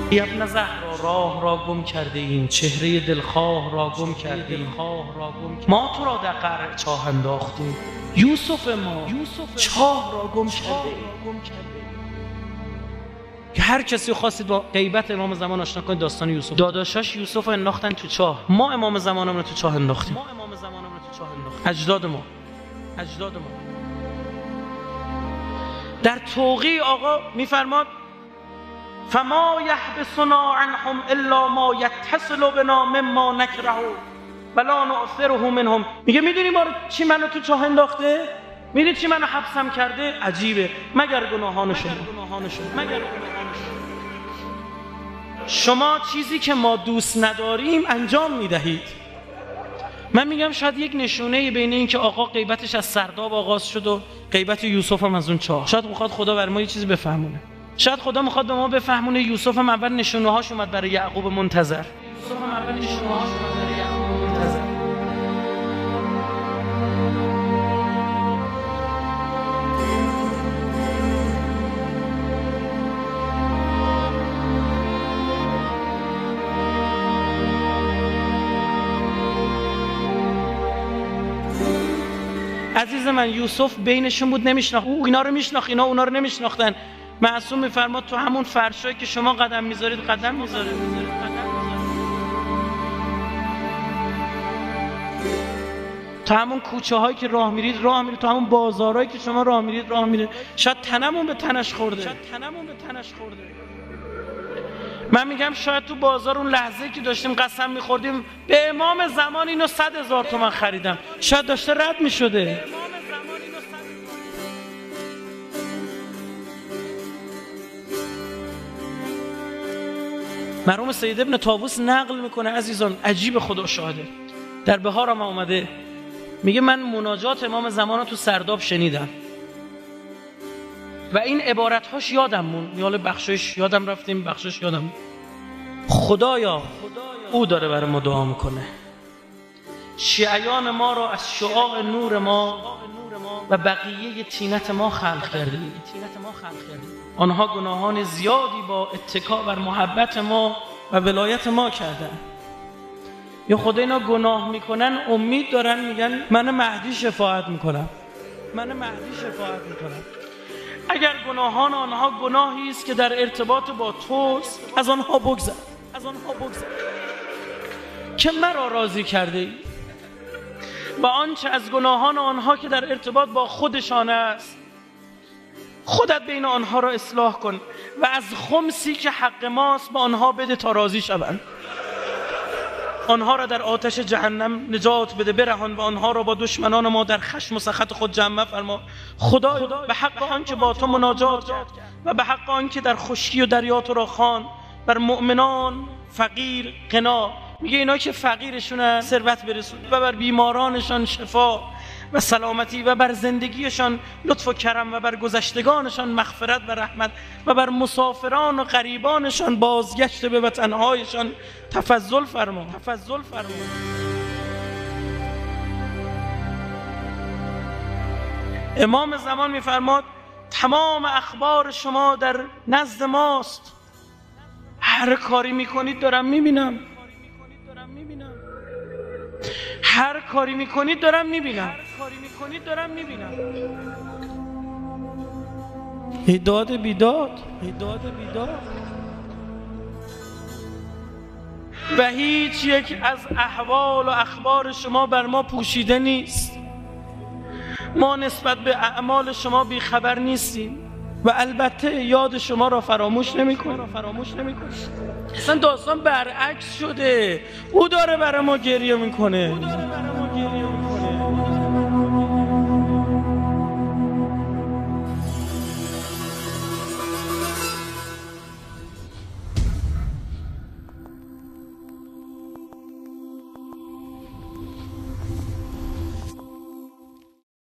ابن زهرا راه را گم کرده ایم، چهره دلخواه را گم کرده ایم. ما تو را در قعر چاه انداختیم، یوسف ما چاه را گم کرده ایم. که هر کسی خواستید با غیبت امام زمان آشنا کنید داستان یوسف، داداشاش یوسف رو انداختن تو چاه، ما امام زمانمون رو تو چاه انداختیم. اجداد ما در توقیع آقا میفرماد فما یحبسنا عنهم الا ما یتصل بنا مما نکره ولا نؤثره منهم. میگه میدونی ما چی منو تو چاه انداخته؟ میدونی چی منو حبسم کرده؟ عجیبه، مگر گناهان شما. شما چیزی که ما دوست نداریم انجام میدهید. من میگم شاید یک نشونه بین این که آقا غیبتش از سرداب آغاز شد و غیبت یوسف هم از اون چاه، شاید میخواد خدا بر ما یه چیزی بفهمونه. شاید خدا میخواد به ما بفهمونه یوسف هم اول نشونه هاش اومد برای یعقوب منتظر. عزیز من یوسف بینشون بود، نمیشناخت، او اینا رو میشناخت، اینا اونا رو نمیشناختن. معصوم میفرماد تو همون فرشایی که شما قدم میذارید قدم میذاره. تو همون کوچه هایی که راه میرید تو همون بازارهایی که شما راه میرید. شاید تنمون به تنش خورده. من میگم شاید تو بازار اون لحظه که داشتیم قسم میخوردیم به امام زمان اینو 100,000 تومان خریدم، شاید داشته رد میشده. مرحوم سید ابن طاووس نقل میکنه عزیزان، عجیب خدا شاهده، در بهار هم اومده، میگه من مناجات امام زمان رو تو سرداب شنیدم و این عبارتهاش یادم مون، یال بخشش یادم رفتیم، بخشش یادم. خدایا او داره برای ما دعا میکنه، شیعیان ما را از شعاع نور ما و بقیه طینت ما خلق کردی. آنها گناهان زیادی با اتکا بر محبت ما و ولایت ما کردن. یا خدا اینا گناه میکنن امید دارن، میگن من مهدی شفاعت میکنم. اگر گناهان آنها گناهی است که در ارتباط با توست، از آنها بگذر که مرا راضی کرده ای، و آنچه از گناهان آنها که در ارتباط با خودشان است خودت بین آنها را اصلاح کن و از خمسی که حق ماست به آنها بده تا راضی شوند. آنها را در آتش جهنم نجات بده، برهان و آنها را با دشمنان ما در خشم و سخط خود جمع فرما. خدا به حق آن که با تو مناجات کرد و به حق آن که در خشکی و دریا تو را خواند، بر مؤمنان فقیر غنا، میگه اینا که فقیرشون ثروت برسون، و بر بیمارانشان شفا و سلامتی، و بر زندگیشان لطف و کرم، و بر گذشتگانشان مغفرت و رحمت، و بر مسافران و غریبانشان بازگشت به وطنهایشان تفضل فرما. امام زمان میفرماد تمام اخبار شما در نزد ماست، هر کاری میکنید دارم میبینم. هر کاری میکنید دارم میبینم. داد بیداد و هیچ یک از احوال و اخبار شما بر ما پوشیده نیست. ما نسبت به اعمال شما بیخبر نیستیم و البته یاد شما را فراموش نمی‌کنیم. اصلا داستان برعکس شده، او داره برای ما گریه میکنه.